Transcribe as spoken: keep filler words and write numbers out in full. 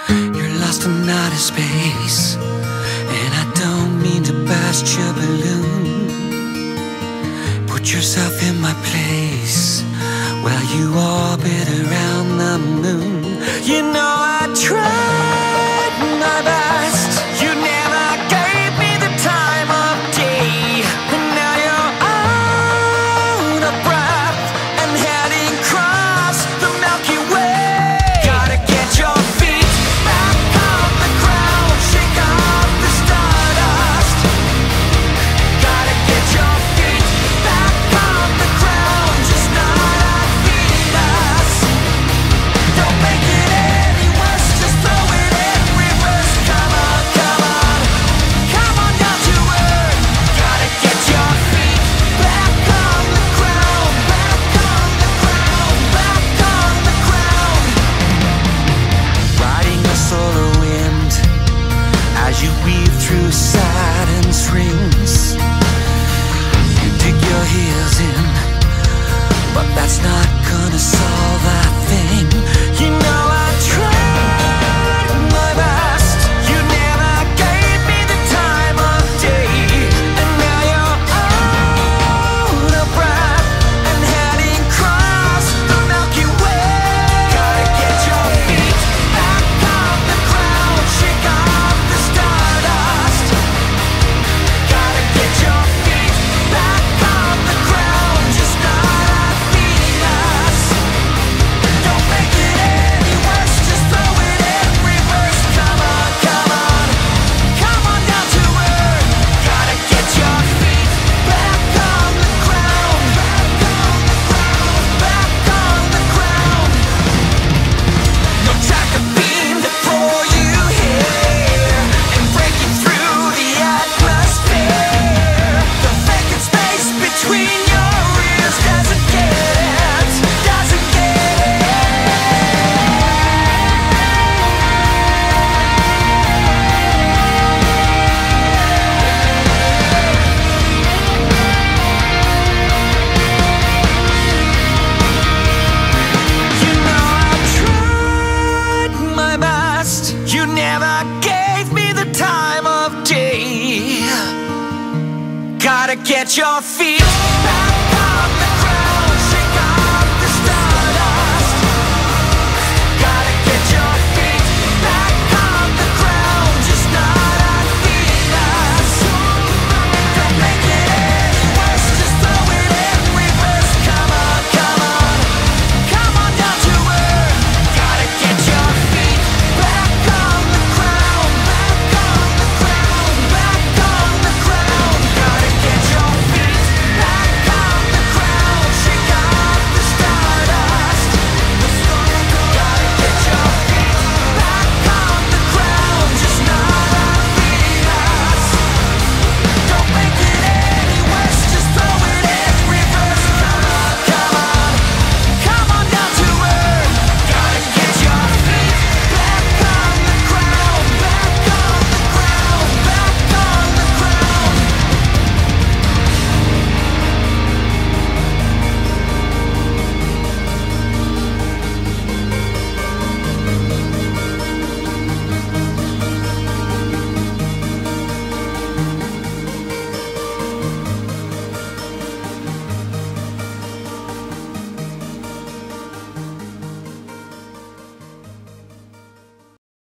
You're lost in outer space, and I don't mean to burst your balloon. Put yourself in my place while you orbit around the moon. You know I tried my best. You never gave me the time of day, and now you're out of breath and heading across the Milky Way. Gotta get your feet back on the ground, shake off the stardust. Gotta get your feet back on the ground, just not our feet us. Don't make it any worse, just throw it in reverse. Come on, come on, come on down to earth. Gotta get your feet back on the ground, back on the ground, back on the ground. Riding the solar wind as you weave through Saturn's rings. You dig your heels in, but that's not gonna solve a thing. You know I tried my best. You never gave me the time of day, and now you're out of breath and heading across the Milky Way. Gotta get your feet back on the ground, shake off the stardust. Gotta get your feet back on the ground, just not our feet us. Don't make it any worse, just throw it in reverse. Come on, come on, come on down to earth. Gotta get your feet back on the ground, back on the ground, back on the ground. No tracker beam to pull you here and break you through the atmosphere. The vacant space between your ears doesn't get it, doesn't get it. You know I tried my best. You never gave me the time of day. Gotta get your feet